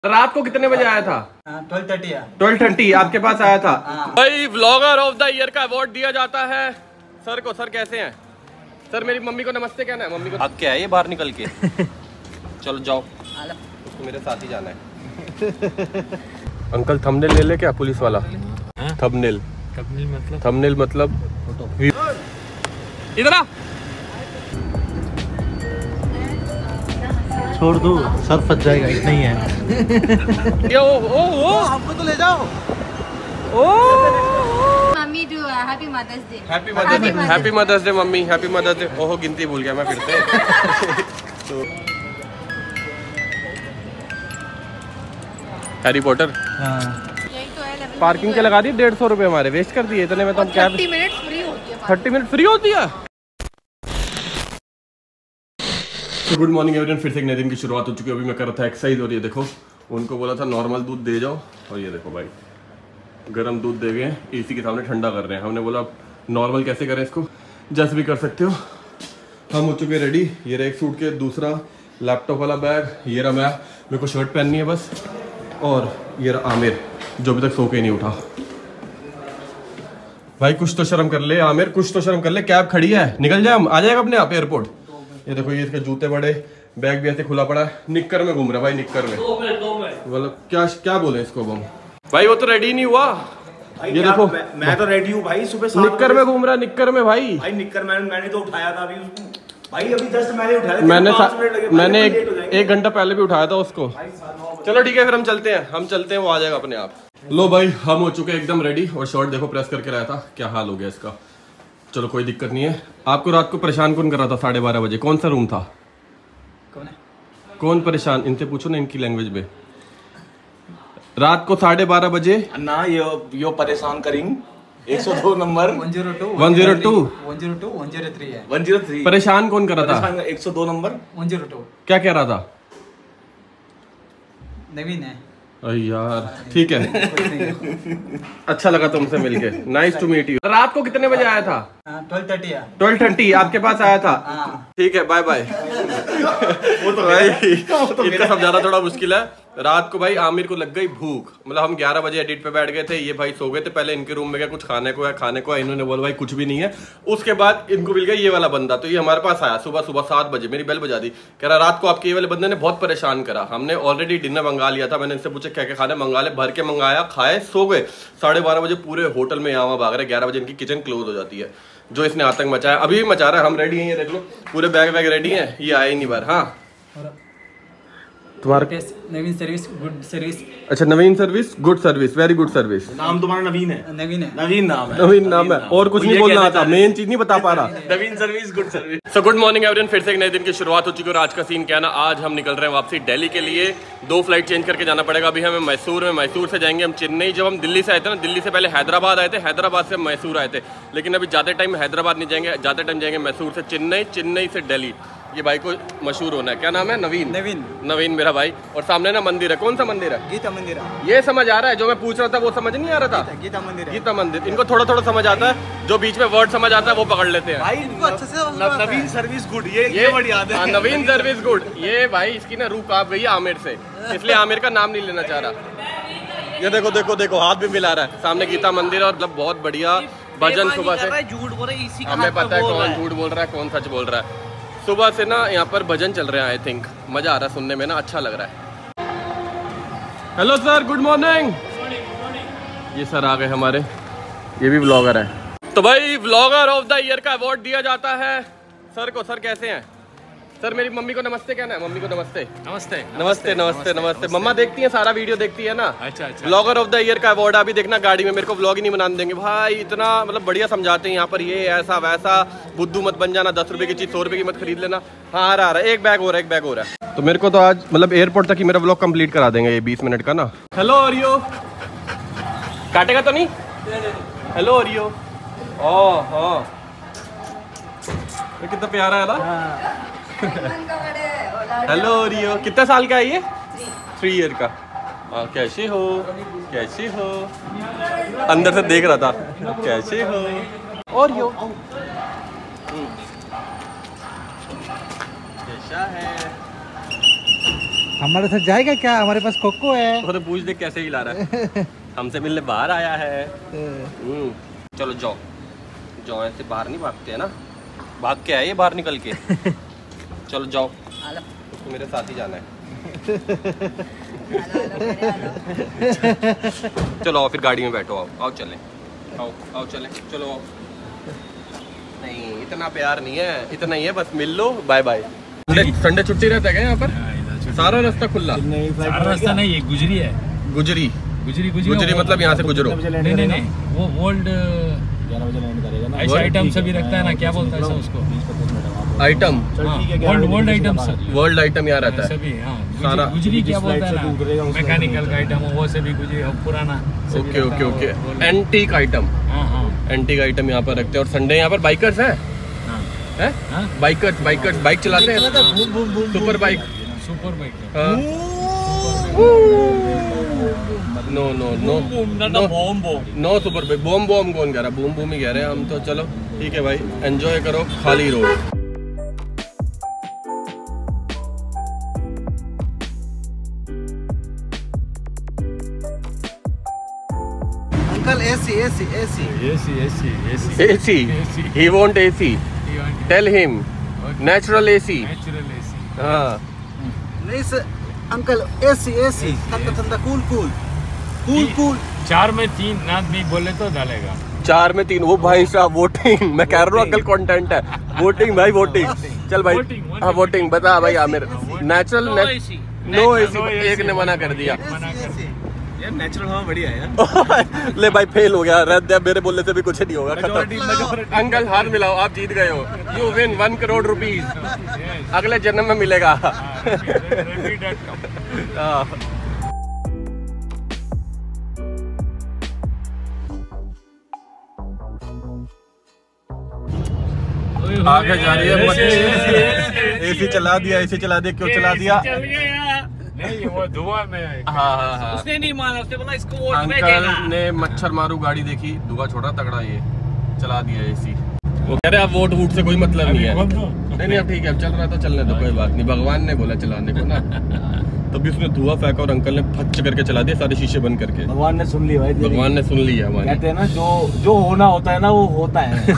रात को कितने बजे आया था? 12:30। 12:30 आपके पास आया था। भाई व्लॉगर ऑफ द ईयर का अवार्ड दिया जाता है सर को। सर कैसे हैं सर? मेरी मम्मी को नमस्ते कहना है। मम्मी को भाग के आए बाहर निकल के। चलो जाओ, उसको मेरे साथ ही जाना है। अंकल थंबनेल ले ले क्या पुलिस वाला? थंबनेल मतलब इधर आ। छोड़ दो, सर फंस जाएगा, इतना ही है। ओ हमको तो ले जाओ। Mummy do happy mother's day. Happy mother's day mummy, happy mother's day. ओहो गिनती भूल गया मैं फिर से। तो हैरी पॉटर यही तो है। पार्किंग के लगा दी 150 रुपए हमारे, वेस्ट कर दिए इतने में। तो हम कैब 30 मिनट फ्री होती है। 30 मिनट फ्री होती है। तो गुड मॉर्निंग एवरीवन, फिर से एक नए दिन की शुरुआत हो चुकी है। अभी मैं कर रहा था एक्सरसाइज और ये देखो उनको बोला था नॉर्मल दूध दे जाओ और ये देखो भाई गर्म दूध दे गए, एसी के सामने ठंडा कर रहे हैं। हमने बोला नॉर्मल कैसे करें इसको, जैसे भी कर सकते हो। हम हो चुके रेडी। ये रहा एक सूट के, दूसरा लैपटॉप वाला बैग, ये रहा मैं, मेरे को शर्ट पहननी है बस, और ये रहा आमिर जो अभी तक सो के नहीं उठा। भाई कुछ तो शर्म कर ले आमिर, कुछ तो शर्म कर ले। कैब खड़ी है, निकल जाए, हम आ जाएगा अपने आप एयरपोर्ट। ये देखो ये इसके जूते बड़े, बैग भी ऐसे खुला पड़ा है, निक्कर में घूम रहा है भाई, निक्कर में। मतलब क्या बोले इसको हम भाई, वो तो रेडी नहीं हुआ। ये देखो मैं तो रेडी हूँ भाई, सुबह 7 निक्कर में घूम रहा है, निक्कर में भाई। निक्कर मैंने तो उठाया था अभी उसको भाई, अभी जस्ट मैंने उठाया। मैंने 1 घंटा पहले भी उठाया था उसको। चलो ठीक है फिर हम चलते हैं, वो आ जाएगा अपने आप। लो भाई हम हो चुके हैं एकदम रेडी, और शर्ट देखो प्रेस करके रहा था, क्या हाल हो गया इसका। चलो कोई दिक्कत नहीं है। आपको रात को परेशान कौन कर रहा था 12:30 बजे? कौन सा रूम था? कौन परेशान? इनसे पूछो ना इनकी लैंग्वेज में। रात को 12:30 बजे ना यो परेशान करेंगे। 102 नंबर 102 103 है। 103 परेशान कौन कर रहा था? 102 नंबर 102 क्या कह रहा था? नवीन है। अरे यार ठीक है। अच्छा लगा तुमसे मिलके, नाइस टू मीट यू। रात को कितने बजे आया था? 12:30 है। 12:30 आपके पास आया था। ठीक है बाय बाय। वो तो भाई इतना समझाना थोड़ा मुश्किल है। रात को भाई आमिर को लग गई भूख, मतलब हम 11 बजे एडिट पे बैठ गए थे, ये भाई सो गए थे। पहले इनके रूम में गया, कुछ खाने को है, इन्होंने बोला भाई कुछ भी नहीं है। उसके बाद इनको मिल गया ये वाला बंदा, तो ये हमारे पास आया सुबह 7 बजे, मेरी बेल बजा दी, कह रहा रात को आपके ये वाले बंदे ने बहुत परेशान करा। हमने ऑलरेडी डिनर मंगा लिया था, मैंने इनसे पूछा क्या क्या खाना मंगा ले, भर के मंगाया, खाए, सो गए। 12:30 बजे पूरे होटल में यहाँ भाग रहे। 11 बजे इनकी किचन क्लोज हो जाती है। जो इसने आतंक मचाया, अभी भी मचा रहा है। हम रेडी हैं, ये देख लो पूरे बैग वैग रेडी हैं, ये आए ही नहीं बार। हाँ तुम्हारा नवीन सर्विस गुड सर्विस। अच्छा Naveen service good service, very good service. नाम तुम्हारा नवीन है? नवीन नाम है। और कुछ नहीं बोलना आता, मेन चीज नहीं बता पा रहा। Naveen service good service. So good morning everyone, फिर से एक नए दिन की शुरुआत हो चुकी है। और आज का सीन क्या है ना, आज हम निकल रहे हैं वापसी दिल्ली के लिए। 2 फ्लाइट चेंज करके जाना पड़ेगा। अभी हमें मैसूर से जाएंगे हम चेन्नई। जब हम दिल्ली से आए थे ना, दिल्ली से पहले हैदराबाद आए थे, हैदराबाद से मैसूर आए थे। लेकिन अभी ज़्यादा टाइम हैदराबाद नहीं जाएंगे, ज़्यादा टाइम जाएंगे मैसूर से चेन्नई, चेन्नई से दिल्ली। ये भाई को मशहूर होना है, क्या नाम है? नवीन मेरा भाई। और सामने ना मंदिर है, कौन सा मंदिर है? गीता मंदिर। ये समझ आ रहा है, जो मैं पूछ रहा था वो समझ नहीं आ रहा था। गीता मंदिर। इनको थोड़ा समझ आता है, जो बीच में वर्ड समझ आता है वो पकड़ लेते हैं भाई। इनको अच्छे से नवीन सर्विस गुड, ये वर्ड याद है। Naveen service good. ये भाई इसकी ना रूह कांप गई है आमिर से, इसलिए आमिर का नाम नहीं लेना चाह रहा। ये देखो हाथ भी मिला रहा है। सामने गीता मंदिर, और मतलब बहुत बढ़िया भजन सुबह से। झूठ बोल रहा है, हमें पता है कौन झूठ बोल रहा है कौन सच बोल रहा है। सुबह से ना यहाँ पर भजन चल रहे हैं, आई थिंक मजा आ रहा है सुनने में ना, अच्छा लग रहा है। Hello sir, good morning. ये सर आ गए हमारे, ये भी व्लॉगर है। तो भाई व्लॉगर ऑफ द ईयर का अवार्ड दिया जाता है सर को। सर कैसे हैं? सर मेरी मम्मी को नमस्ते कहना है। मम्मी को नमस्ते। मम्मा देखती है, सारा वीडियो देखती है ना। अच्छा। व्लॉगर ऑफ द ईयर का अवार्ड अभी देखना गाड़ी में, मेरे को व्लॉग ही नहीं बनाने देंगे भाई। इतना मतलब बढ़िया समझाते हैं यहाँ पर, ये ऐसा वैसा, बुद्धू मत बन जाना, 10 रुपए की चीज 100 रुपए की मत खरीद लेना। हाँ आ रहा है, एक बैग हो रहा है। तो मेरे को तो आज मतलब एयरपोर्ट तक ही मेरा व्लॉग कंप्लीट करा देंगे ये 20 मिनट का ना। हेलो ओरियो, काटेगा तो नहीं? Hello Oreo. ओह कितना प्यारा है ना। हेलो रियो, कितने साल का है ये? 3 ईयर का। कैसे हो? अंदर से देख रहा था, कैसे हो? और यो कैसा है? हमारे साथ जाएगा क्या? हमारे पास कोको है। वो तो पूछ दे कैसे हिला रहा है। हमसे मिलने बाहर आया है। चलो जाओ जाओ, ऐसे बाहर नहीं भागते है ना, भाग के आए ये बाहर निकल के। चलो जाओ, उसको मेरे साथ ही जाना है। चलो आओ फिर गाड़ी में बैठो, आओ आओ चले, आओ आओ चले, चलो आओ। नहीं इतना प्यार नहीं है, इतना ही है, बस मिल लो, बाय बाय। संडे छुट्टी रहता है क्या यहाँ पर? सारा रास्ता खुला? सारा रास्ता नहीं, ये गुजरी है। गुजरी गुजरी गुजरी मतलब यहाँ से गुजरो? नहीं वो वर्ल्ड ऐसे आइटम सभी रखता है ना, क्या बोलता है उसको? Item, world item, world item यहाँ रहता है सभी। हाँ सारा गुजरी क्या बोलता है ना, मैकेनिकल का आइटम वो सभी गुजरी पुराना। Okay okay okay, antique item. हाँ एंटीक आइटम यहाँ पर रखते हैं। और संडे यहाँ पर बाइकर्स है? बाइकर्स बाइक चलाते हैं, super bike. Super bike no no no no super bike. बॉम बॉम कौन कह रहा? बूम बूम ही कह रहे हैं हम तो। चलो ठीक है भाई, एंजॉय करो खाली road. Uncle AC AC AC AC AC AC AC, he want AC, tell him natural AC। हाँ नहीं सर अंकल, एसी एसी ठंडा ठंडा कूल कूल कूल कूल। 4 में 3 आदमी बोले तो डालेगा। 4 में 3, वो भाई साहब वोटिंग। मैं कह रहा हूँ अंकल कंटेंट है, वोटिंग भाई वोटिंग। चल भाई हाँ वोटिंग बता भाई आमिर। नेचुरल नो एसी, एक ने मना कर दिया। यार नेचुरल हवा बढ़िया है यार। ले भाई फेल हो गया, रद्द है, मेरे बोलने से भी कुछ नहीं होगा, खत्म। अंकल हाथ मिलाओ, आप जीत गए हो। यू विन 1 करोड़ रुपीज, अगले जन्म में मिलेगा। आगे जा रही है, एसी चला दिया, एसी चला दिया, क्यों चला दिया? नहीं वो धुआं में। हाँ उसने नहीं माना, उसने बोला इसको वोट में अंकल देना। ने मच्छर मारू गाड़ी देखी, धुआं छोड़ा तगड़ा, ये चला दिया एसी। वो कह रहे अब वोट वोट से कोई मतलब नहीं है। नहीं अब ठीक है, अब चल रहा था चलने दो, कोई बात नहीं। भगवान ने बोला चलाने को ना, तभी उसने धुआं फेंका और अंकल ने फच करके चला दिया, सारे शीशे बंद करके। भगवान ने सुन लिया भाई, भगवान ने सुन लिया। कहते हैं ना जो होना होता है ना वो होता है।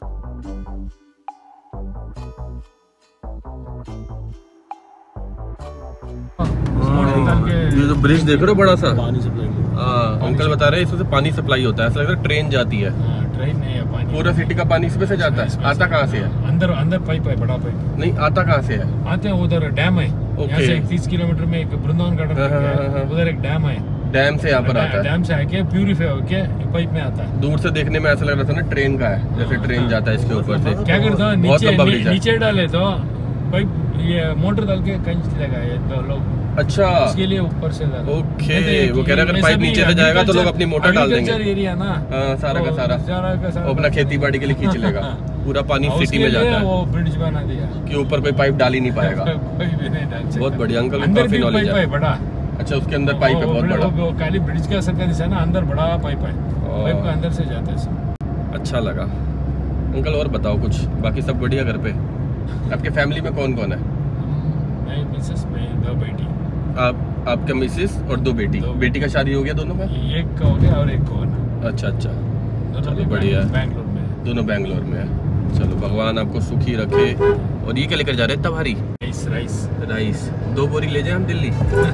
ये जो ब्रिज देख रहे हो बड़ा सा, अंकल बता रहे हैं इसमें से पानी सप्लाई होता है, ऐसा लग रहा है ट्रेन जाती है। ट्रेन नहीं है, पानी पूरा सिटी का पानी इसमें से जाता है। आता कहाँ से है? अंदर पाइप है, बड़ा पाइप। नहीं आता कहाँ से है? आते हैं उधर डैम है, यहाँ से 30 किलोमीटर में एक वृंदावन गार्डन, उधर एक डैम है, डैम से यहाँ पर आता है। डैम से आके प्यूरिफाई होके पाइप में आता है। दूर से देखने में ऐसा लग रहा था ना ट्रेन का है, जैसे ट्रेन जाता है इसके ऊपर से। क्या करता है, नीचे डाले तो पाइप, ये मोटर डाल के कंच लगाए तो लोग। अच्छा, उसके लिए ऊपर से ओके। वो कह रहे अगर पाइप नीचे से जाएगा तो लोग अपनी मोटर डाल देंगे। एरिया ना, सारा का सारा अपना खेती बाड़ी के लिए खींच लेगा। पूरा पानी सिटी में जाता है। वो ब्रिज बना दिया कि ऊपर कोई पाइप डाल ही नहीं पाएगा। कोई भी नहीं डाल सकता। बहुत बढ़िया अंकल, अंदर काफी नॉलेज है। बड़ा, अच्छा उसके अंदर पाइप है बहुत बड़ा। वो काली ब्रिज का असर का दिशा ना, अंदर बड़ा पाइप है, पाइप का अंदर से जाता है। अच्छा लगा अंकल। और बताओ कुछ, बाकी सब बढ़िया घर पे? आपके फैमिली में कौन कौन है? मैं, मिसेस, मैं, 2 बेटी। आपका मिसेस और 2 बेटी? बेटी का शादी हो गया दोनों का? एक का हो गया और एक को ना। अच्छा दोनों बढ़िया है, बैंगलोर में। दोनों बैंगलोर में है। चलो भगवान आपको सुखी रखे। और ये क्या लेकर जा रहे हैं तबारी? राइस 2 बोरी ले जाए हम दिल्ली।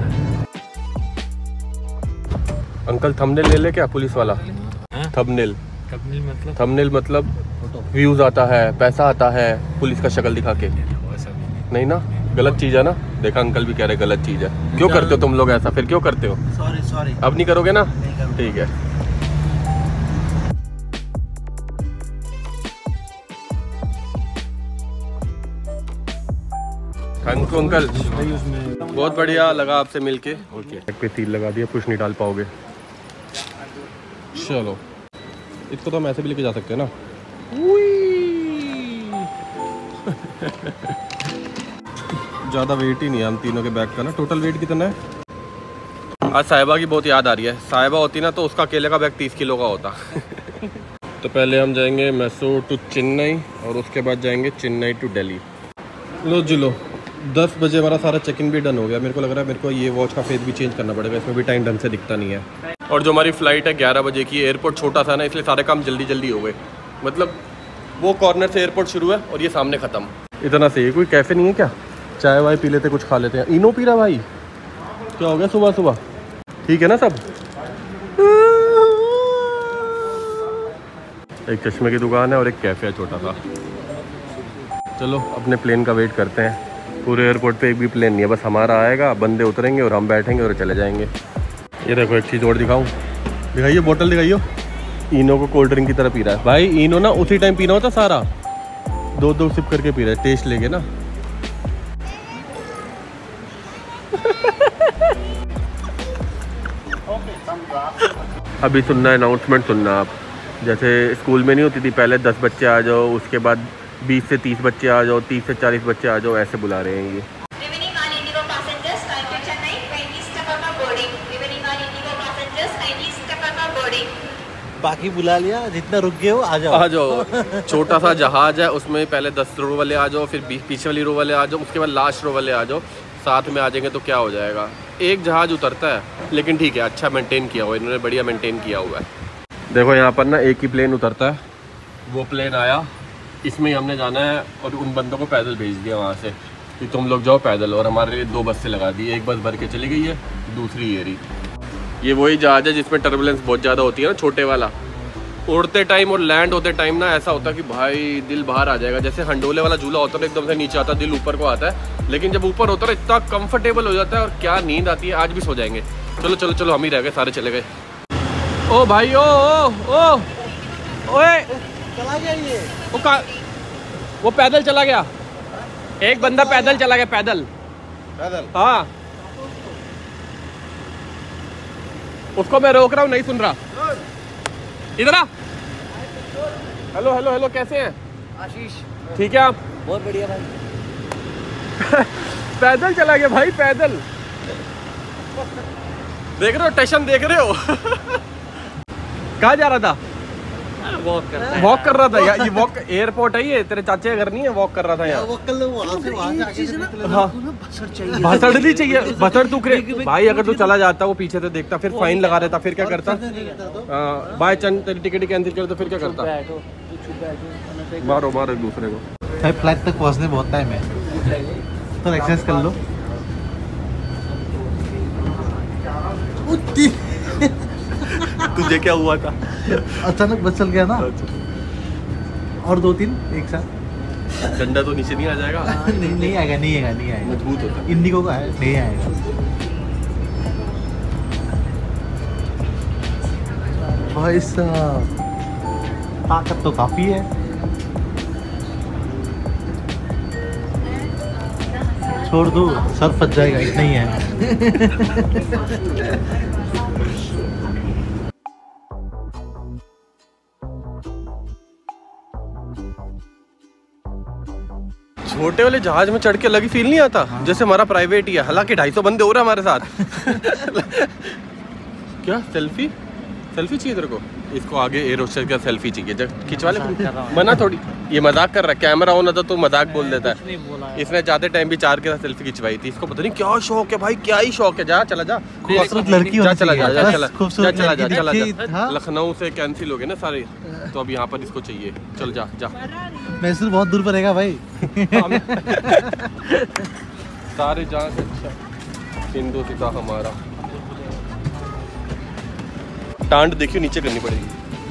अंकल थंबनेल ले ले क्या पुलिस वाला? थंबनेल मतलब व्यूज आता है, पैसा आता है पुलिस का शक्ल दिखा के? नहीं ना, गलत चीज है ना। देखा अंकल भी कह रहे गलत चीज है। क्यों करते हो तुम लोग ऐसा? फिर क्यों करते हो? सॉरी अब नहीं करोगे ना? ठीक है। थैंक यू अंकल, बहुत बढ़िया लगा आपसे मिलके। ओके पे तीर लगा दिया, कुछ नहीं डाल पाओगे। चलो इसको तो हम ऐसे भी लेके जा सकते हैं ना। ज़्यादा वेट ही नहीं है हम तीनों के बैग का ना। टोटल वेट कितना है? आज साहिबा की बहुत याद आ रही है। साहिबा होती ना तो उसका अकेले का बैग 30 किलो का होता। तो पहले हम जाएंगे मैसूर टू चेन्नई और उसके बाद जाएंगे चेन्नई टू दिल्ली। लो जी लो, 10 बजे हमारा सारा चेक इन भी डन हो गया। मेरे को लग रहा है मेरे को ये वॉच का फेस भी चेंज करना पड़ेगा, इसमें भी टाइम ढंग से दिखता नहीं है। और जो हमारी फ़्लाइट है 11 बजे की, एयरपोर्ट छोटा था ना इसलिए सारे काम जल्दी जल्दी हो गए। मतलब वो कॉर्नर से एयरपोर्ट शुरू है और ये सामने ख़त्म। इतना सही है। कोई कैफ़े नहीं है क्या? चाय वाय पी लेते, कुछ खा लेते हैं। इनो पी रहा भाई, क्या हो गया सुबह सुबह? ठीक है ना सब? एक चश्मे की दुकान है और एक कैफ़े है छोटा सा। चलो अपने प्लेन का वेट करते हैं। पूरे एयरपोर्ट पे एक भी प्लेन नहीं है, बस हमारा आएगा, बंदे उतरेंगे और हम बैठेंगे और चले जाएंगे। ये देखो एक चीज़ और दिखाऊं, दिखाइए बोतल दिखाइयो। इनो को कोल्ड ड्रिंक की तरह पी रहा है भाई। इनो ना उसी टाइम पीना होता सारा, 2-2 सिप करके पी रहा है, टेस्ट लेके ना। अभी सुनना अनाउंसमेंट सुनना आप। जैसे स्कूल में नहीं होती थी पहले 10 बच्चे आ जाओ, उसके बाद 20 से 30 बच्चे आ जाओ, 30 से 40 बच्चे आ जाओ, ऐसे बुला रहे हैं ये। बाकी बुला लिया, जितना रुक गए हो आ जाओ। आ जाओ। छोटा सा जहाज है, उसमें पहले 10 रो वाले आ जाओ, फिर पीछे वाली रो वाले आ जाओ, उसके बाद लास्ट रो वाले आ जाओ। साथ में आ जाएंगे तो क्या हो जाएगा। एक जहाज उतरता है, लेकिन ठीक है, अच्छा मेंटेन किया हुआ है इन्होंने, बढ़िया मेंटेन किया हुआ है। देखो यहाँ पर ना एक ही प्लेन उतरता है। वो प्लेन आया, इसमें ही हमने जाना है और उन बंदों को पैदल भेज दिया वहाँ से कि तुम लोग जाओ पैदल। और हमारे लिए 2 बस से लगा दी, एक बस भर के चली गई है, दूसरी ये रही। ये वही जहाज है जिसमें टर्बुलेंस बहुत ज़्यादा होती है ना, छोटे वाला। उड़ते टाइम और लैंड होते टाइम ना ऐसा होता है कि भाई दिल बाहर आ जाएगा। जैसे हंडोले वाला झूला होता है, एकदम से नीचे आता है, दिल ऊपर को आता है। लेकिन जब ऊपर होता है इतना कंफर्टेबल हो जाता है और क्या नींद आती है। आज भी सो जाएंगे। चलो चलो चलो, हम ही रह गए, सारे चले गए। ओ भाई ओ ओए चला गया ये। वो पैदल चला गया, एक बंदा पैदल चला गया, पैदल। हाँ, उसको मैं रोक रहा हूँ, नहीं सुन रहा। इधर आ। हेलो हेलो हेलो, कैसे हैं? आशीष ठीक है आप? बहुत बढ़िया भाई। पैदल चला गया भाई, पैदल। देख रहे हो स्टेशन, देख रहे हो? कहाँ जा रहा था? वॉक कर रहा था यार। ये वॉक एयरपोर्ट है, ये तेरे चाचे का घर नहीं है? वॉक कर रहा था यार। भसड़ नहीं चाहिए, भसड़ तू करे भाई। अगर तू चला जाता, वो पीछे से देखता, फिर फाइन लगा देता, फिर क्या करता? बाय चांस तेरी टिकट कैंसिल कर तो फिर क्या करता? मारो मारो एक दूसरे को। भाई फ्लाइट तक पहुंचने बहुत टाइम है, तो एक्सरसाइज कर लो। तुझे क्या हुआ था? अचानक बस चल गया ना। और 2-3 एक साथ। डंडा तो नीचे नहीं आ जाएगा? नहीं आएगा, नहीं आएगा, नहीं आएगा। मजबूत होता है। इंडिगो का है, नहीं आएगा भाई साहब। ताकत तो काफी है। छोड़ दो, सर फंस जाएगा, इतना ही है। छोटे वाले जहाज में चढ़ के अलग ही फील नहीं आता। हाँ। जैसे हमारा प्राइवेट ही है, हालांकि 250 बंदे हो रहे हैं हमारे साथ। क्या सेल्फी चाहिए तेरे को? इसको आगे एयर होस्टेस का सेल्फी चाहिए, जब खिंचवा ले। मना थोड़ी, ये मजाक कर रहा है। कैमरा ऑन होता तो मजाक बोल देता है। इसने जाते टाइम भी 4 के साथ सेल्फी खिंचवाई थी। इसको पता नहीं क्या शौक है भाई, क्या ही शौक है। जा चला जा, लड़की जा चला जा, चला चला जा। लखनऊ से कैंसिल हो गए ना सारे, तो अब यहाँ पर इसको चाहिए। चल जा जा। मैसूर बहुत दूर पड़ेगा भाई। सारे जहाँ से अच्छा हिंदू सीता हमारा। टांड देखियो नीचे करनी पड़ेगी।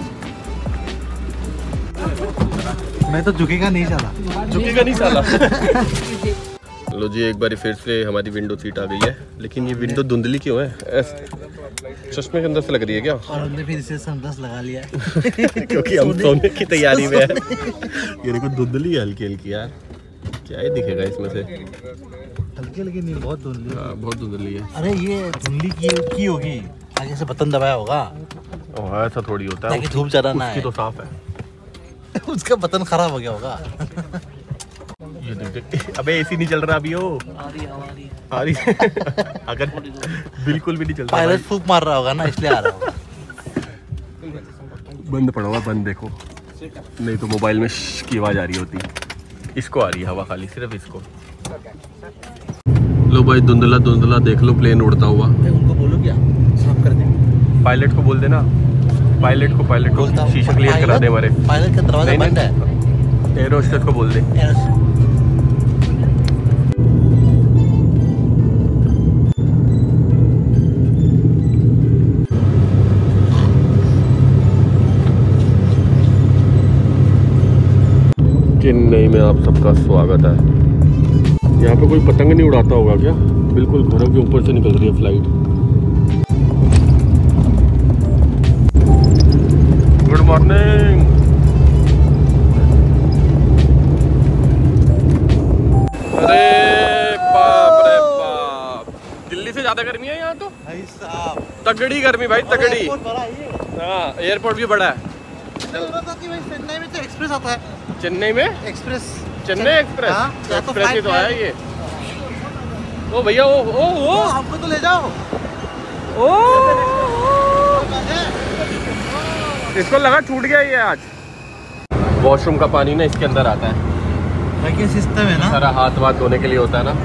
मैं तो झुकेगा नहीं साला, झुकेगा नहीं साला। लो जी, एक बार फिर से हमारी विंडो सीट आ गई है। लेकिन ये विंडो धुंधली क्यों है? चश्मे के अंदर से लग रही है क्या? और हमने फिर इसे सनग्लास लगा लिया है। क्योंकि हम सोने की तैयारी में है। ये देखो धुंधली है, हल्की हल्की यार। क्या ही दिखेगा इसमें से? हल्की हल्की नहीं, बहुत धुंधली। हाँ, बहुत धुंधली है। अरे ये धुंधली की होगी, आगे से बटन दबाया होगा। ऐसा थोड़ी होता है, धूप ज्यादा ना है। तो साफ है। उसका बटन खराब हो गया होगा। ये देख, अबे एसी नहीं चल रहा अभी। हो आ रही अगर बिल्कुल भी नहीं चल रहा, पायलट फूंक मार रहा होगा ना, इसलिए आ रहा होगा। बंद पड़ा हुआ, बंद देखो, नहीं तो मोबाइल में की आवाज आ रही होती। इसको आ रही है हवा खाली, सिर्फ इसको। लो भाई, धुंधला धुंधला देख लो प्लेन उड़ता हुआ। उनको बोलो क्या साफ कर दे, पायलट को बोल देना, पायलट को शीशा क्लियर करा दे हमारे। पायलट का दरवाजा बंद है, एयर होस्टेस को बोल दे। चेन्नई में आप सबका स्वागत है। यहाँ पे कोई पतंग नहीं उड़ाता होगा क्या? बिल्कुल घरों के ऊपर से निकल रही है फ्लाइट। Good morning. अरे बाप रे बाप, दिल्ली से ज्यादा गर्मी है यहाँ तो भाई साहब। तगड़ी गर्मी भाई, तगड़ी। हाँ, एयरपोर्ट भी बड़ा है। चेन्नई में तो एक्सप्रेस आता है। चेन्नई में एक्सप्रेस, चेन्नई एक्सप्रेस। हाँ, एक्सप्रेस ही तो है ये। ओ भैया, ओ हमको तो ले जाओ। ओ इसको लगा छूट गया ये आज। वॉशरूम का पानी ना इसके अंदर आता है, सिस्टम है ना, सारा हाथ वाथ धोने के लिए होता है ना।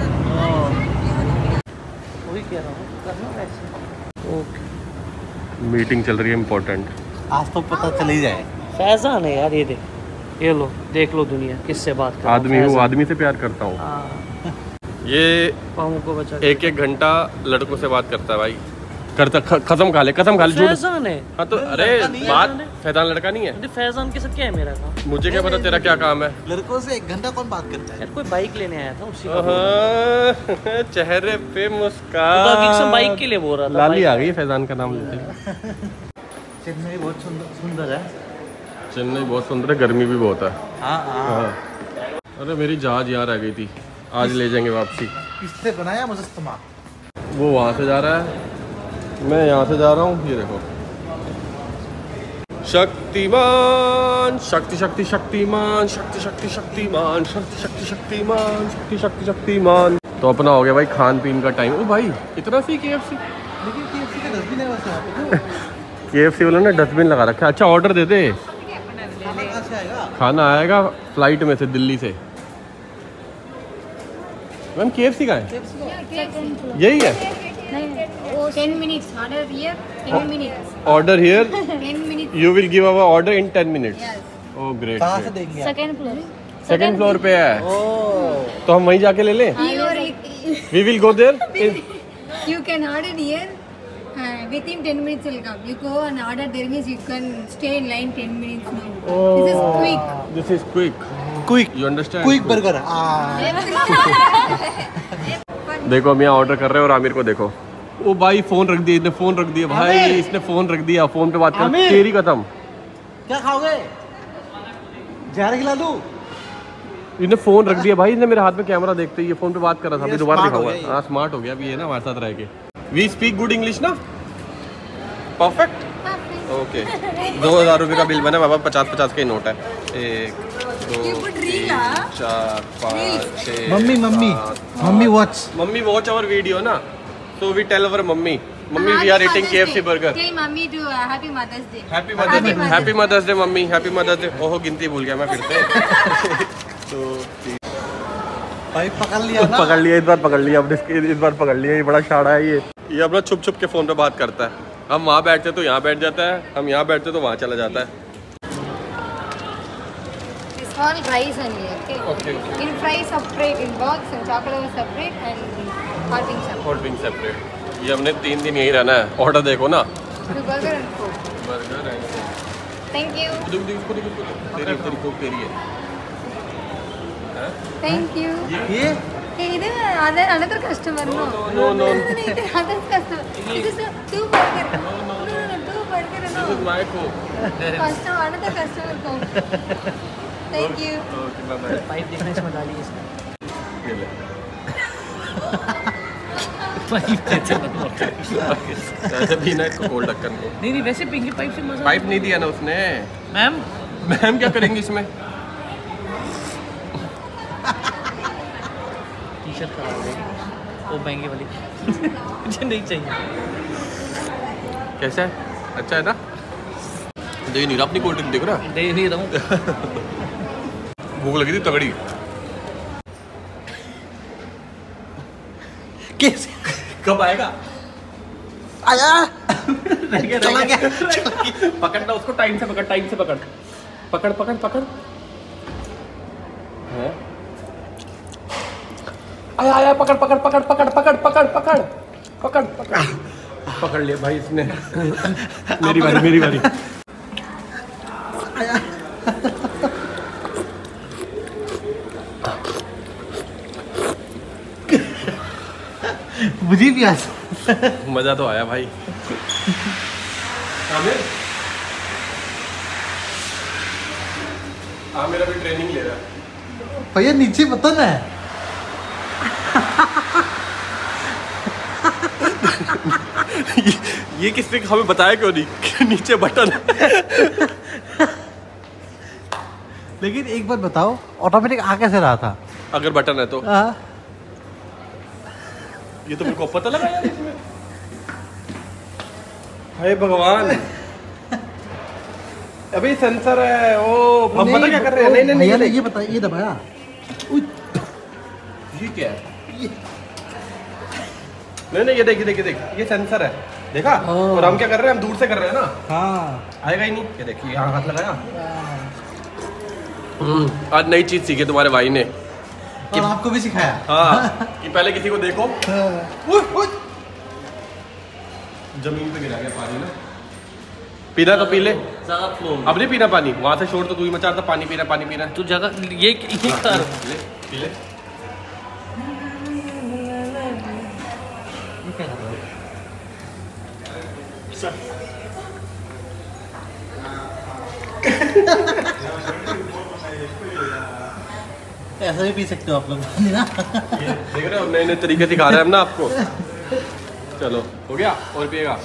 वही कह रहा हूँ, करना ऐसे। ओके, मीटिंग चल रही है इम्पोर्टेंट। आज तो पता चल ही जाए। फैजान है यार, ये ये लो, देख लो दुनिया किससे बात कर। आदमी हूँ, आदमी से प्यार करता हूँ। ये पाँव को बचा एक घंटा लड़कों से बात करता है भाई, करता। कसम खा ले, कसम खा ले, झूठ। फैजान है। हाँ तो अरे बात, फैजान लड़का नहीं है। फैजान के साथ क्या है मेरा काम? मुझे क्या पता तेरा क्या काम है। लड़कों से 1 घंटा कौन बात करता है? यार कोई बाइक लेने आया था, उसी का चेहरे पे मुस्कान। बाइक के लिए बोल रहा था। लाली आ गई फैजान का नाम लेते। चेन्नई बहुत सुंदर है। चेन्नई बहुत सुंदर है, गर्मी भी बहुत है। हाँ। अरे मेरी जहाज यहाँ रह गई थी, आज ले जाएंगे वापसी। किसने बनाया मुजस्समा? वो वहाँ से जा रहा है, मैं यहाँ से जा रहा हूँ। ये देखो, शक्तिमान, शक्ति शक्ति शक्तिमान, शक्ति शक्ति शक्तिमान, शक्ति शक्ति शक्तिमान, शक्ति शक्ति शक्तिमान। तो अपना हो गया भाई खान पीन का टाइम। ओ भाई इतना सी KFC, लेकिन KFC का डस्टबिन है वैसे यहाँ पे। KFC वालों ने डस्टबिन लगा रखा है। अच्छा ऑर्डर दे दे, कहाँ से आएगा? खाना आएगा फ्लाइट में से, दिल्ली से। मैम KFC का है, यही है। 10 minutes. Order here. 10 minutes. Order here, 10 minutes. You will give our order in 10 minutes. Yes. Oh great. कहाँ से देंगे? Second floor. सेकंड फ्लोर पे है, तो हम वहीं जाके ले लें। We will go there. You can order here. Within 10 minutes will come. You go and order there means you can stay in line 10 minutes now. This is quick. This is quick. Quick, You understand? Quick burger. देखो हम यहाँ order कर रहे हैं और आमिर को देखो, ओ भाई फोन रख दिया, इसने फोन रख दिया भाई, इसने फोन रख दिया। फोन पे बात कर, तेरी कसम। क्या खाओगे? जहर खिला दूं? इसने फोन रख दिया भाई, इसने मेरे हाथ में कैमरा देखते ही ये फोन पे बात कर रहा था। अभी दोबारा smart हो दिखाऊंगा। गया ये। हाँ स्मार्ट हो गया अभी, ये ना हमारे साथ रह के। वी स्पीक गुड इंग्लिश ना, परफेक्ट। ओके 2000 रुपये का बिल बना बाबा, 50-50 का ही नोट है। 1 2 3 4 5 6। Mummy watch. Mummy watch our video ना, so we tell our mummy we are eating KFC burger. Tell mommy to happy Mother's Day. Happy Mother's Day mummy, Happy Mother's Day। ओहो गिनती भूल गया मैं फिर से। तो भाई पकड़ लिया ना? पकड़ लिया, इस बार पकड़ लिया, अब इस बार पकड़ लिया। ये बड़ा शाड़ा है ये अपना छुप छुप के फोन पे बात करता है। हम वहाँ बैठते तो यहाँ बैठ जाता है, हम यहाँ बैठते तो वहाँ चला जाता है। It's all rice only, okay? Okay. In fry separate, in box and chocolate separate and hot wings separate. Hot wing separate. ये हमने 3 दिन यही रहना है। ऑर्डर देखो ना, The burger and coke. Burger and Thank you. तेरी कोक तेरी है। Thank you. ये Hey, this is another customer, no? No. This is other customer. This is 2 burger. No, 2 burger, This no. is my coke. Customer, another customer come. Thank you. Okay, bye bye। Pipe देखना, इसमें डालिए इसमें। ये ले। ऐसे पीना इसको cold ढक्कन को। नहीं वैसे पिंकी पाइप से मजा। पाइप नहीं दिया ना उसने। मैम मैम क्या करेंगे इसमें? टी-शर्ट खराब है, वो महंगी वाली मुझे नहीं चाहिए। कैसा है? अच्छा है ना? दे नहीं रहा अपनी कोल्ड ड्रिंक, देख रहा? दे नहीं रहा हूँ। भूख लगी थी तगड़ी। कब आएगा? आया चला गया। पकड़ना उसको, टाइम से पकड़, टाइम से पकड़, पकड़ पकड़ पकड़। आया आया, पकड़ पकड़ पकड़ पकड़ पकड़ पकड़ पकड़ पकड़ पकड़ पकड़ लिया भाई इसने। मेरी बारी, मेरी बारी। मुझे प्यास। मजा तो आया भाई। आमिर, आमिर अभी ट्रेनिंग ले रहा है भैया, नीचे बटन है। ये किसने हमें बताया क्यों नहीं कि नीचे बटन है? लेकिन एक बात बताओ, ऑटोमेटिक आ कैसे रहा था? अगर बटन है तो ये तो मेरे को पता लगा यार इसमें। हे भगवान, अभी सेंसर है। ओ हम पता क्या कर रहे हैं? नहीं नहीं भैया नहीं, ये बताइए, ये दबाया। ये क्या है? नहीं नहीं, ये देख, ये देख, ये देख, ये सेंसर है, देखा? और हम क्या कर रहे हैं? हम दूर से कर रहे हैं ना। हाँ, आएगा ही नहीं। ये देखिए, यहाँ हाथ लगाया। आज नई चीज सीखी तुम्हारे भाई ने कि आपको भी सिखाया। हाँ, कि पहले किसी को देखो। जमीन पे गिरा गया पानी ना। पीना तो पी ले, अब नहीं पीना पानी। वहां से शोर तो तू ही मचा रहा था, पानी पीना, पानी पीना। तू जगह ये कर ले, पी ले। ऐसा भी पी सकते हो आप लोग ना। देख रहे हो, नए नए तरीके सिखा रहे हैं हम ना आपको। चलो, हो गया? और पिएगा?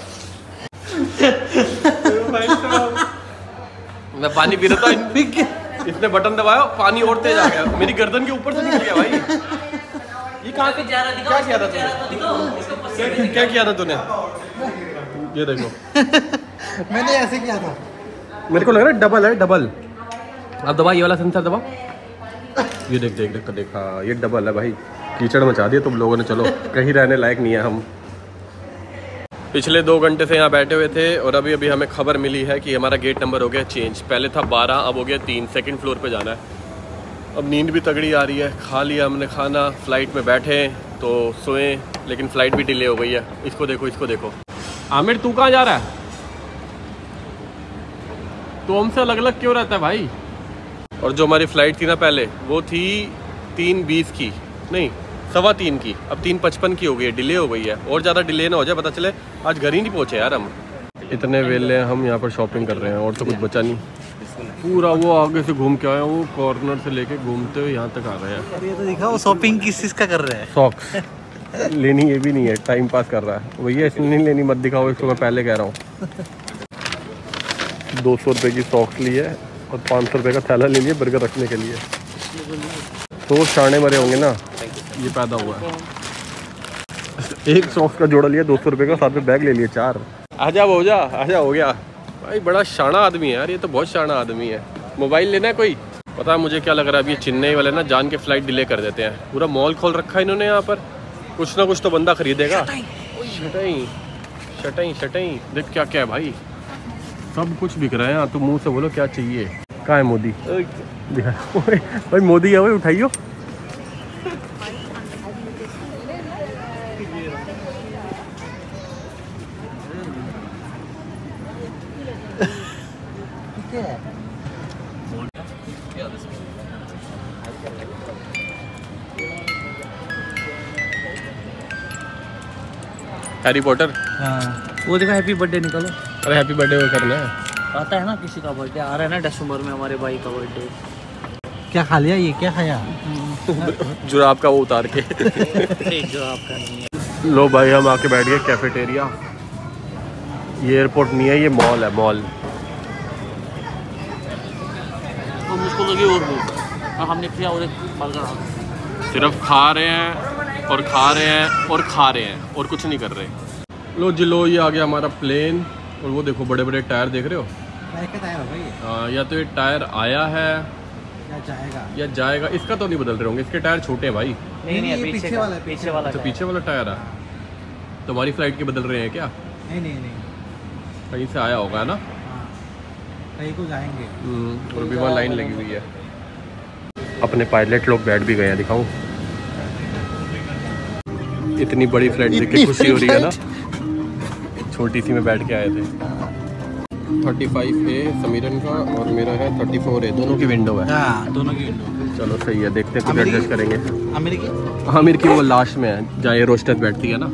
मैं पानी पी रहा था, इसने बटन दबाया, पानी और तेज आ गया, मेरी गर्दन के ऊपर से निकल गया भाई। ये कहाँ पे जा रहा? क्या किया था तूने? क्या किया था तूने? ये देखो। मैंने ऐसे किया था। मेरे को लग रहा है डबल है, डबल। अब दबा, ये वाला सेंसर दबा। ये देख देख देख, देखा, ये डबल है भाई। कीचड़ मचा दिया तुम लोगों ने। चलो, कहीं रहने लायक नहीं है हम। पिछले 2 घंटे से यहाँ बैठे हुए थे और अभी अभी हमें खबर मिली है कि हमारा गेट नंबर हो गया चेंज। पहले था 12, अब हो गया 3। सेकंड फ्लोर पे जाना है। अब नींद भी तगड़ी आ रही है। खा लिया हमने खाना, फ्लाइट में बैठे तो सोए, लेकिन फ़्लाइट भी डिले हो गई है। इसको देखो, इसको देखो। आमिर, तू कहाँ जा रहा है? तो हमसे अलग अलग क्यों रहता है भाई? और जो हमारी फ़्लाइट थी ना पहले, वो थी 3:20 की, नहीं 3:15 की। अब 3:55 की हो गई है, डिले हो गई है। और ज़्यादा डिले ना हो जाए, पता चले आज घर ही नहीं पहुँचे यार हम। इतने वेले हम यहाँ पर शॉपिंग कर रहे हैं और तो कुछ बचा नहीं। पूरा वो आगे से घूम के आया, वो कॉर्नर से लेके घूमते हुए यहाँ तक आ गए हैं। ये तो दिखा, वो शॉपिंग किस चीज़ का कर रहे हैं? सॉक्स लेनी, ये भी नहीं है, टाइम पास कर रहा है भैया। इसलिए नहीं लेनी, मत दिखाओ इसको, मैं पहले कह रहा हूँ। 200 रुपये की सॉक्स ली है और 500 रुपये का थैला ले लिया बर्गर रखने के लिए। तो शाने मरे होंगे ना, ये पैदा हुआ है। एक सॉक्स का जोड़ा लिया 200 रुपये का, साथ में बैग ले लिए 4। आजा भौजा, आजा, हो गया भाई। बड़ा शाना आदमी है यार, ये तो बहुत शाना आदमी है। मोबाइल लेना है कोई? पता है मुझे क्या लग रहा है, अब ये चेन्नई वाले ना जान के फ़्लाइट डिले कर देते हैं। पूरा मॉल खोल रखा है इन्होंने यहाँ पर, कुछ ना कुछ तो बंदा खरीदेगा। शटाई शटाई शटाई, देख क्या क्या है भाई, सब कुछ बिक रहा है यहाँ। तो मुँह से बोलो क्या चाहिए। कहाँ है मोदी? भाई मोदी है, वही उठाइयो। Harry Potter. वो देखो, हैप्पी बर्थडे निकालो। अरे हैप्पी बर्थडे वो करना है। आता है ना, किसी का बर्थडे आ रहा है ना दिसंबर में, हमारे भाई का बर्थडे। क्या खा लिया? ये क्या खाया? जुराब का वो उतार के। जुराब का नहीं है। लो भाई, हम आके बैठ गए कैफेटेरिया। ये एयरपोर्ट नहीं है, ये मॉल है, मॉल। तो मुझको लगी और भूख, और हमने किया और एक बर्गर। सिर्फ खा रहे हैं और खा रहे हैं और खा रहे हैं और कुछ नहीं कर रहे। लो जी लो, ये आ गया हमारा प्लेन। और वो देखो बड़े बड़े टायर देख रहे हो? टायर होगा ये। या तो ये टायर आया है या जाएगा। इसका तो नहीं बदल रहे होंगे, इसके टायर छोटे हैं भाई। नहीं, पीछे वाला, पीछे वाला। तो पीछे वाला टायर है। तुम्हारी फ्लाइट के बदल रहे हैं क्या? नहीं, कहीं से आया होगा ना? कहीं को जाएंगे। और भी वहाँ लाइन लगी हुई है। अपने पायलट लोग बैठ भी गए हैं, दिखाऊं? इतनी बड़ी फ्लाइट देख के खुशी हो रही है ना। छोटी सी में बैठ के आए थे। 35 है समीरन का और मेरा है 34 है, दोनों की विंडो है। हाँ, दोनों की विंडो। चलो सही है, देखते हैं कुछ एडजस्ट करेंगे। आमिर की वो लास्ट में है जहाँ ये रोस्टेस बैठती है ना।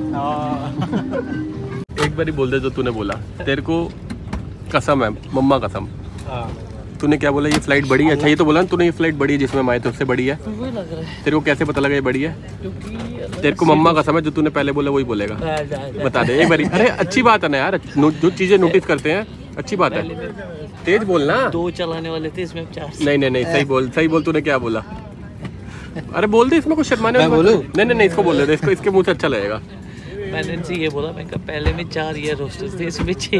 एक बार ही बोल दे जो तूने बोला। तेरे को कसम है, मम्मा कसम। तूने क्या बोला? ये फ्लाइट बड़ी है। अच्छा ये तो बोला ना तूने, ये फ्लाइट बड़ी है जिसमें हम आए थे उससे बड़ी है। वही लग रहा है। तेरे को कैसे पता लगा ये बड़ी है? क्योंकि तेरे को मम्मा कसम है, जो तूने पहले बोला वही बोलेगा। बता दे एक बारी। अरे अच्छी बात है ना यार, जो चीजें नोटिस करते हैं अच्छी बात है। तेज बोलना। 2 चलाने वाले थे, इसमें 4। नहीं, सही बोल। तूने क्या बोला? अरे बोल दे, इसमें कुछ शर्माने वाली बात नहीं, इसको बोल दे, इसको इसके मुंह से अच्छा लगेगा। मैंने इनसे ये बोला, मैं पहले में 4 ये रोस्टर्स थे, इसमें 6।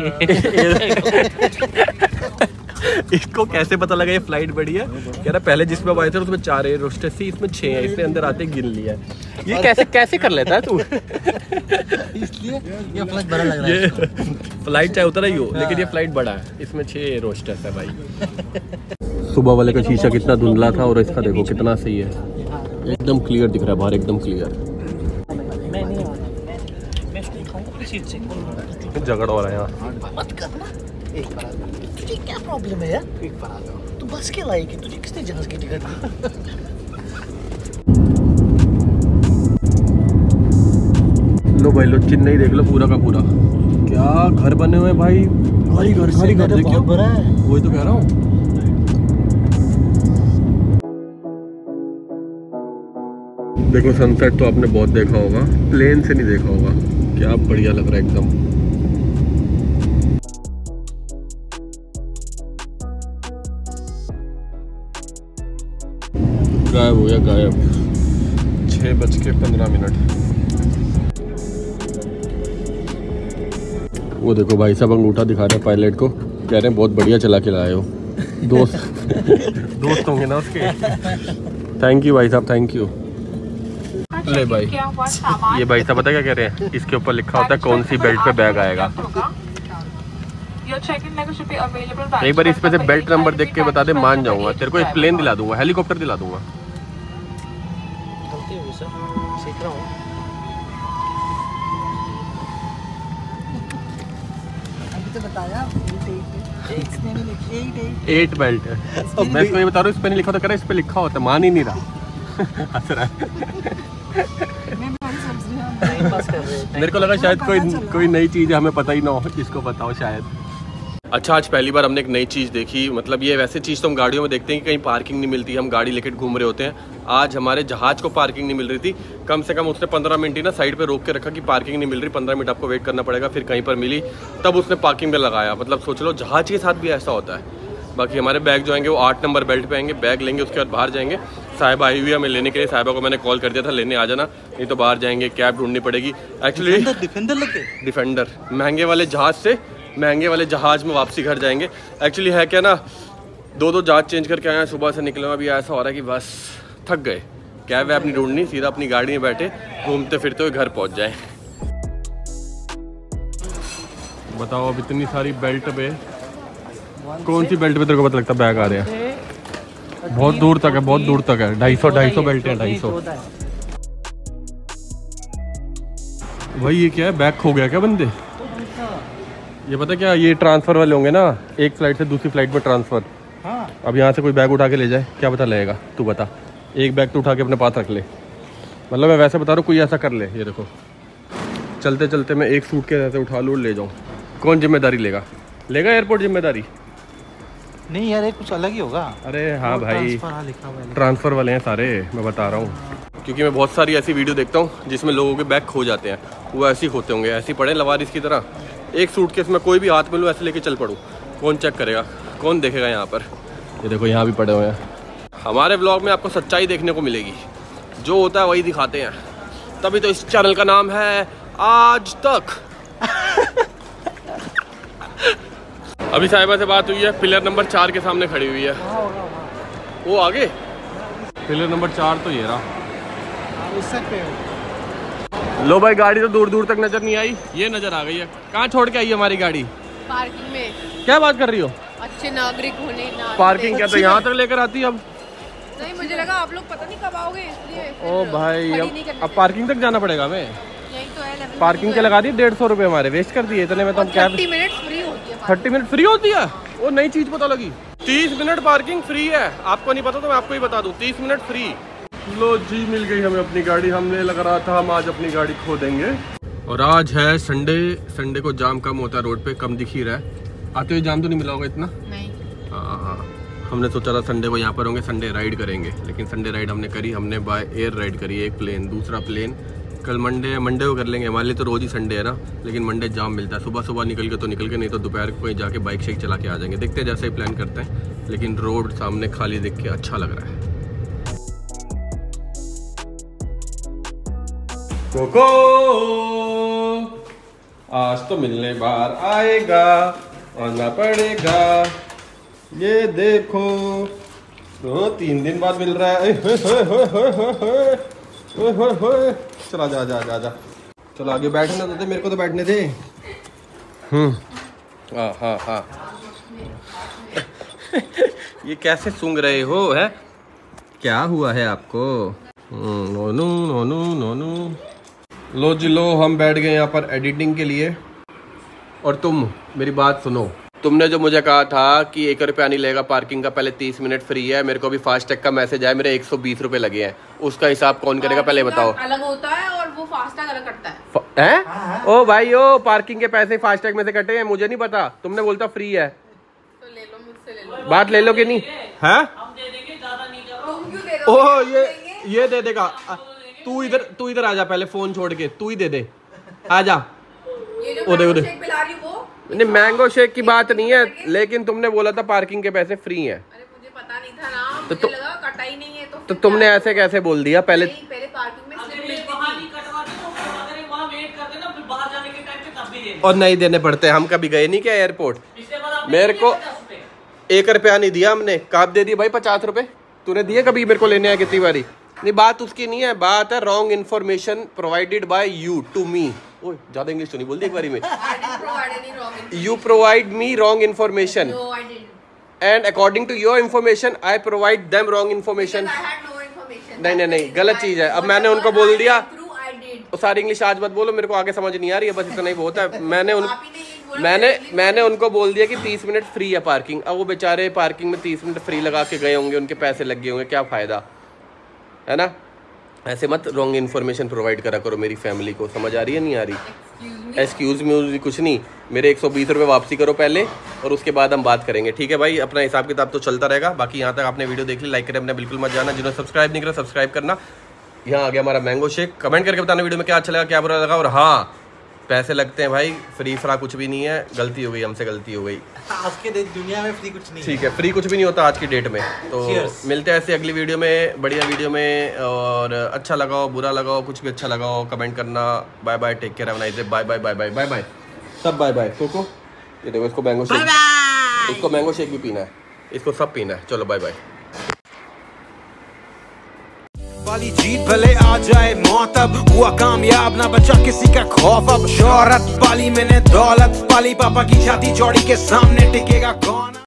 इसको कैसे पता लगा ये फ्लाइट बड़ी है? कह रहा पहले जिसमें आए थे उसमें 4 एयर होस्टेस थी, इसमें 6 है, इसने अंदर आते गिन लिया। ये कैसे कर लेता है तू? इसलिए ये फ्लाइट बड़ा लग रहा है। फ्लाइट चाहे उतना ही हो, लेकिन ये फ्लाइट बड़ा है, इसमें 6 एयर होस्टेस है भाई। सुबह वाले का शीशा कितना धुंधला था और इसका देखो कितना सही है, एकदम क्लियर दिख रहा है बाहर, एकदम क्लियर। झगड़ा हो रहा है यहाँ। मत करना। तुझे क्या प्रॉब्लम है यार? तू बस के लायक है, तुझे किसने जहाज की टिकट दी? लो भाई लो, चेन्नई देख लो पूरा का पूरा। क्या घर बने हुए हैं भाई, भारी घर देखियो। वही तो कह रहा हूँ। देखो सनसेट तो आपने बहुत देखा होगा, प्लेन से नहीं देखा होगा। क्या बढ़िया लग रहा है एकदम। गायब हो गया, गायब। 6:15। वो देखो भाई साहब अंगूठा दिखा रहे हैं पायलट को, कह रहे हैं बहुत बढ़िया चला के लाए हो। दोस्त होंगे ना उसके। थैंक यू भाई साहब, थैंक यू। ले भाई, ये भाई साहब पता क्या कह रहे हैं? इसके ऊपर लिखा होता है कौन सी बेल्ट पे बैग आएगा। एक बार इस पे से बेल्ट नंबर देख के बता दे, मान जाऊंगा। तेरे को एक प्लेन दिला दूंगा, हेलीकॉप्टर दिला दूंगा। सीख रहा हूँ। 8 बेल्ट है। मैं इसको ये बता रहा हूँ, इस पे नहीं लिखा होता, इस पे लिखा होता, मान ही नहीं रहा। हंस रहा है। मेरे को लगा शायद कोई नई चीज़ है, हमें पता ही ना हो, इसको पता हो शायद। अच्छा, आज पहली बार हमने एक नई चीज़ देखी। मतलब ये वैसे चीज़ तो हम गाड़ियों में देखते हैं कि कहीं पार्किंग नहीं मिलती, हम गाड़ी लेकर घूम रहे होते हैं। आज हमारे जहाज़ को पार्किंग नहीं मिल रही थी। कम से कम उसने 15 मिनट ही ना साइड पे रोक के रखा कि पार्किंग नहीं मिल रही, 15 मिनट आपको वेट करना पड़ेगा। फिर कहीं पर मिली, तब उसने पार्किंग में लगाया। मतलब सोच लो जहाज़ के साथ भी ऐसा होता है। बाकी हमारे बैग जो आएंगे वो 8 नंबर बेल्ट पे आएंगे, बैग लेंगे, उसके बाद बाहर जाएंगे। साहिबा आई हुई है हमें लेने के लिए। साहिबा को मैंने कॉल कर दिया था, लेने आ जाना, नहीं तो बाहर जाएंगे, कैब ढूंढनी पड़ेगी। एक्चुअली डिफेंडर महंगे वाले जहाज़ से महंगे वाले जहाज़ में वापसी घर जाएंगे। एक्चुअली है क्या ना, 2 जहाज़ चेंज करके आए हैं, सुबह से निकले। अभी ऐसा हो रहा है कि बस थक गए, कैब वैब नहीं ढूंढनी, सीधा अपनी गाड़ी में बैठे घूमते फिरते हुए घर पहुंच जाए। बताओ अब इतनी सारी बेल्ट पे कौन सी बेल्ट पे तेरे को पता लगता बैग आ रहे हैं? बहुत दूर तक है, बहुत दूर तक है। 250 बेल्ट है, 250। भाई ये क्या है, बैग खो गया क्या बंदे? ये पता क्या, ये ट्रांसफर वाले होंगे ना, एक फ्लाइट से दूसरी फ्लाइट में ट्रांसफर। हाँ। अब यहाँ से कोई बैग उठा के ले जाए, क्या पता लगेगा? तू बता। एक बैग तो उठा के अपने पास रख ले। मतलब मैं वैसे बता रहा हूँ, कोई ऐसा कर ले। ये देखो, चलते चलते मैं एक सूट के ऐसे उठा लूँ, ले जाऊँ। कौन जिम्मेदारी लेगा एयरपोर्ट जिम्मेदारी? नहीं यार, ये कुछ अलग ही होगा। अरे हाँ भाई, ट्रांसफ़र वाले हैं सारे, मैं बता रहा हूँ। क्योंकि मैं बहुत सारी ऐसी वीडियो देखता हूँ जिसमें लोगों के बैग खो जाते हैं। वो ऐसे ही होते होंगे, ऐसे ही पड़े लवारिस की तरह। एक सूटकेस में कोई भी हाथ में लूँ, ऐसे लेके चल पड़ूँ, कौन चेक करेगा, कौन देखेगा यहाँ पर? ये देखो यहाँ भी पड़े हुए हैं। हमारे व्लॉग में आपको सच्चाई देखने को मिलेगी, जो होता है वही दिखाते हैं। तभी तो इस चैनल का नाम है आज तक। अभी साहिबा से बात हुई है, पिलर नंबर 4 के सामने खड़ी हुई है। वो आगे पिलर नंबर 4 तो ये रहा। लो भाई, गाड़ी तो दूर दूर तक नजर नहीं आई, ये नजर आ गई है। कहाँ छोड़ के आई हमारी गाड़ी? पार्किंग में। क्या बात कर रही हो? अच्छे नागरिक होने ना पार्किंग क्या तो यहाँ तक लेकर आती है अब? नहीं, मुझे लगा आप लोग पता नहीं कब आओगे इसलिए। ओ भाई, अब पार्किंग तक जाना पड़ेगा हमें। यही तो है। पार्किंग क्या लगा दी? 150 रुपए हमारे वेस्ट कर दिए इतने में। तो हम कैब 30 मिनट फ्री होती है। 30 मिनट फ्री होती है? वो नई चीज पता लगी। 30 मिनट पार्किंग फ्री है। आपको नहीं पता तो मैं आपको ही बता दूं, 30 मिनट फ्री। लो जी, मिल गई हमें अपनी गाड़ी। हमने लग रहा था हम आज अपनी गाड़ी खो देंगे। और आज है संडे। संडे को जाम कम होता है रोड पे, कम दिख ही रहा है। आते हुए जाम तो नहीं मिला होगा इतना? नहीं। हाँ, हमने सोचा था संडे को यहाँ पर होंगे, संडे राइड करेंगे, लेकिन संडे राइड हमने करी। हमने बाय एयर राइड करी, एक प्लेन, दूसरा प्लेन। कल मंडे को कर लेंगे। हमारे लिए तो रोज ही संडे है ना, लेकिन मंडे जाम मिलता है। सुबह सुबह निकल के तो निकल के, नहीं तो दोपहर को कहीं जाके बाइक शेक चला के आ जाएंगे। देखते हैं, जैसे ही प्लान करते हैं। लेकिन रोड सामने खाली देख के अच्छा लग रहा है। कोको आज तो मिलने बाहर आएगा, आना पड़ेगा। ये देखो, तो 3 दिन बाद मिल रहा है। चला जा जा जा जा, चलो आगे बैठने दे, मेरे को तो बैठने दे। हाँ हाँ। ये कैसे सूंघ रहे हो? है क्या हुआ है आपको? नोनू नोनू नोनू। लो जी लो, हम बैठ गए यहाँ पर एडिटिंग के लिए। और तुम मेरी बात सुनो, तुमने जो मुझे कहा था कि 1 रुपया नहीं लेगा पार्किंग का, पहले 30 मिनट फ्री है। मेरे को अभी फास्टैग का मैसेज आया, मेरे 120 रुपए लगे हैं। उसका हिसाब कौन करेगा पहले बताओ? अलग होता है और वो फास्टैग अलग कटता है। हैं? ओ भाई, ओ पार्किंग के पैसे फास्टैग में से कटे हैं, मुझे नहीं पता। तुमने बोलता फ्री है, तो ले लो मुझसे, ले लो। बात ले लो कि नहीं है? ओ ये दे देगा। तू इधर आ जा, पहले फोन छोड़ के तू ही दे दे। आ जा। ओ दे नहीं, मैंगो शेक की बात नहीं है, लेकिन तुमने बोला था पार्किंग के पैसे फ्री हैं। अरे मुझे पता नहीं था ना, मुझे लगा कटा ही नहीं है। तो तुमने ऐसे कैसे बोल दिया? पहले पार्किंग में और नहीं देने पड़ते। हम कभी गए नहीं क्या एयरपोर्ट? मेरे को 1 रुपया नहीं दिया हमने। कब दे दी भाई? 50 रुपए तूने दिए कभी मेरे को लेने आया कितनी बारी? नहीं, बात उसकी नहीं है, बात है wrong information provided by you to me. ओए ज्यादा इंग्लिश तो नहीं बोल दी एक बारी में। You provide me wrong information and according to your information I provide them wrong information. नहीं, गलत चीज है। अब मैंने उनको बोल दिया। सारी इंग्लिश आज मत बोलो, मेरे को आगे समझ नहीं आ रही है, बस इतना ही बहुत है। मैंने उनको बोल दिया कि 30 मिनट फ्री है पार्किंग। अब वो बेचारे पार्किंग में 30 मिनट फ्री लगा के गए होंगे, उनके पैसे लग गए होंगे, क्या फायदा है ना? ऐसे मत रॉन्ग इन्फॉर्मेशन प्रोवाइड करा करो मेरी फैमिली को। समझ आ रही है नहीं आ रही? एक्सक्यूज मी कुछ नहीं, मेरे 120 रुपये वापसी करो पहले, और उसके बाद हम बात करेंगे, ठीक है भाई? अपना हिसाब किताब तो चलता रहेगा। बाकी यहाँ तक आपने वीडियो देख ली, लाइक करें अपने बिल्कुल मत जाना। जिन्होंने सब्सक्राइब नहीं करा सब्सक्राइब करना। यहाँ आ गया हमारा मैंगो शेक। कमेंट करके बताना वीडियो में क्या अच्छा लगा, क्या बुरा लगा। और हाँ, पैसे लगते हैं भाई, फ्री फ्रा कुछ भी नहीं है। गलती हो गई, हमसे गलती हो गई। आज के दुनिया में फ्री कुछ नहीं। ठीक है, फ्री कुछ भी नहीं होता आज की डेट में। तो मिलते हैं ऐसे अगली वीडियो में, बढ़िया वीडियो में। और अच्छा लगाओ, बुरा लगाओ, कुछ भी अच्छा लगाओ, कमेंट करना। Bye bye, take care, have a nice day. Bye bye bye bye bye bye, सब बाय बाय। कोको ये देखो, इसको मैंगो शेक, इसको मैंगो शेक भी पीना है, इसको सब पीना है। चलो बाय बाय। वाली जीत भले आ जाए मौत, अब हुआ कामयाब ना बचा किसी का खौफ। अब शोहरत पाली मैंने, दौलत पाली, पापा की छाती चौड़ी के सामने टिकेगा कौन?